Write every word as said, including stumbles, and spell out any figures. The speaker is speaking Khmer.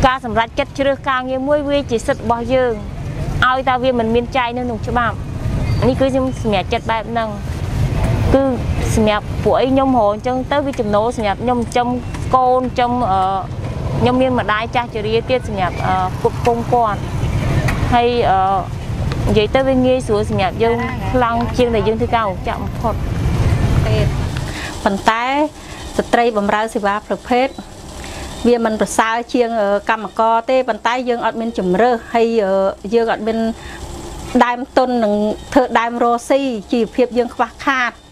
ការសម្រេចចិត្តជ្រើសការងារមួយវាជាសិទ្ធិរបស់យើងឲ្យតើវាមិនមានចែងនៅក្នុងច្បាប់នេះគឺខ្ញុំសម្រាប់ចិត្តបែបហ្នឹងគឺសម្រាប់ពួកអីខ្ញុំរហអញ្ចឹងទៅវាចំណូលសម្រាប់ខ្ញុំចំកូនចំខ្ញុំមានម្ដាយចាស់ជរាទៀតសម្រាប់ពុកពងគាត់ហើយនិយាយទៅវាងាយស្រួលសម្រាប់យើងខ្លាំងជាងដែលយើងធ្វើការចាក់បំផុតប៉ុន្តែស្ត្រីបម្រើសេវាប្រភេទវាមិនប្រសើរជាងកម្មករទេប៉ុន្តែយើងអត់មានជំរើសហើយយើងអត់មានដើមទុននឹងធ្វើដើមរស់ស៊ីជីវភាពយើងខ្វះខាត